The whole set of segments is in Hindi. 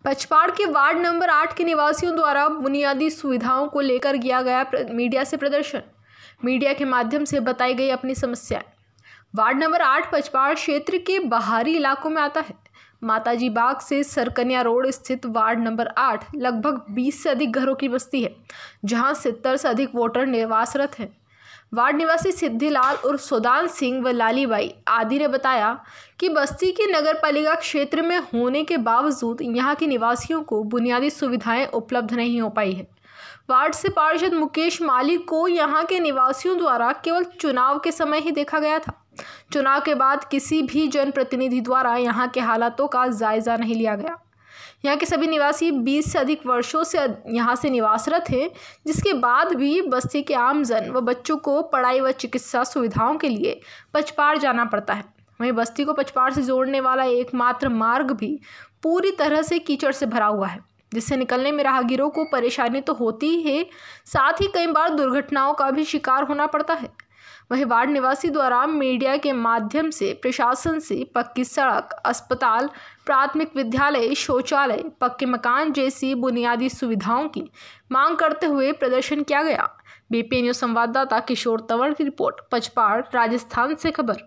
पचपाड़ के वार्ड नंबर 8 के निवासियों द्वारा बुनियादी सुविधाओं को लेकर किया गया मीडिया से प्रदर्शन। मीडिया के माध्यम से बताई गई अपनी समस्याएं। वार्ड नंबर 8 पचपाड़ क्षेत्र के बाहरी इलाकों में आता है। माताजी बाग से सरकन्या रोड स्थित वार्ड नंबर 8 लगभग 20 से अधिक घरों की बस्ती है, जहां 70 से अधिक वोटर निवासरत हैं। वार्ड निवासी सिद्धिलाल और सुदान सिंह व लालीबाई आदि ने बताया कि बस्ती के नगर पालिका क्षेत्र में होने के बावजूद यहां के निवासियों को बुनियादी सुविधाएं उपलब्ध नहीं हो पाई है। वार्ड से पार्षद मुकेश माली को यहां के निवासियों द्वारा केवल चुनाव के समय ही देखा गया था। चुनाव के बाद किसी भी जनप्रतिनिधि द्वारा यहां के हालातों का जायजा नहीं लिया गया। यहाँ के सभी निवासी 20 से अधिक वर्षों से यहाँ से निवासरत हैं, जिसके बाद भी बस्ती के आमजन व बच्चों को पढ़ाई व चिकित्सा सुविधाओं के लिए पचपाड़ जाना पड़ता है। वहीं बस्ती को पचपाड़ से जोड़ने वाला एकमात्र मार्ग भी पूरी तरह से कीचड़ से भरा हुआ है, जिससे निकलने में राहगीरों को परेशानी तो होती ही है, साथ ही कई बार दुर्घटनाओं का भी शिकार होना पड़ता है। वहीं वार्ड निवासी द्वारा मीडिया के माध्यम से प्रशासन से पक्की सड़क, अस्पताल, प्राथमिक विद्यालय, शौचालय, पक्के मकान जैसी बुनियादी सुविधाओं की मांग करते हुए प्रदर्शन किया गया। बीपी न्यूज संवाददाता किशोर तंवर की रिपोर्ट, पचपाड़, राजस्थान से खबर।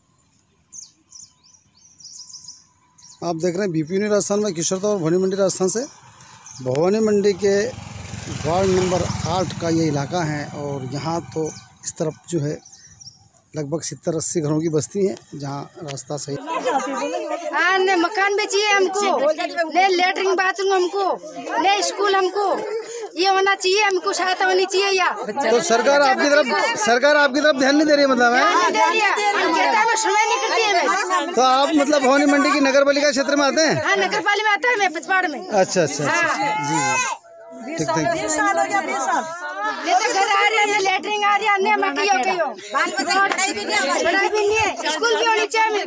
आप देख रहे हैं बीपी न्यूज राजस्थान में किशोर तंवर, भवानी मंडी राजस्थान से। भवानी मंडी के वार्ड नंबर 8 का ये इलाका है और यहाँ तो इस तरफ जो है लगभग 70-80 घरों की बस्ती है, जहाँ रास्ता सही ने मकान भी चाहिए हमको, ने लेटरिन बाथरूम हमको, ने स्कूल हमको, ये होना चाहिए, हमको सहायता होनी चाहिए। या तो सरकार आपकी तरफ ध्यान नहीं दे रही है, मतलब है समय नहीं करती है। तो आप मतलब भवानी मंडी की नगर पालिका क्षेत्र में आते हैं? हाँ, नगर पालिका में आता है, मैं पचपाड़ में। अच्छा, जी ठीक, 20 साल हो गया, 20 साल। घर आ रही है, लेटरिन आ रही है, अन्य मटी हो गई हो, पढ़ाई भी नहीं है, स्कूल भी होनी चाहिए।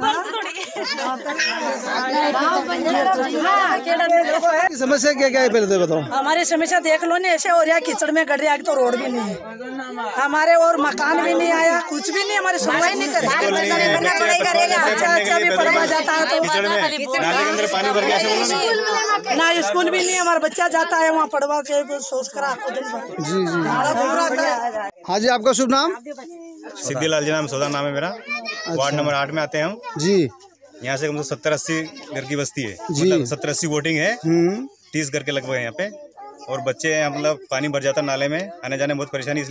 समस्या क्या है पहले तो बताओ। हमारी समस्या देख लो ना, ऐसे हो रहा है, कीचड़ में गड़ रहा है, तो रोड भी नहीं है हमारे, और मकान भी नहीं आया, कुछ भी नहीं, हमारी सुनवाई नहीं करे। अच्छा भी पढ़वा जाता है तो ना, स्कूल भी नहीं, हमारा बच्चा जाता है वहाँ पढ़वा के सोच कर आपको दिन। जी हाँ जी, आपका शुभ नाम? सिद्धिलाल जी नाम, सौदा नाम है मेरा। अच्छा। वार्ड नंबर 8 में आते हैं हम जी। यहाँ से मतलब 70-80 घर की बस्ती है, मतलब 70-80 वोटिंग है, 30 घर के लगभग है यहाँ पे, और बच्चे मतलब पानी भर जाता नाले में, आने जाने में बहुत परेशानी।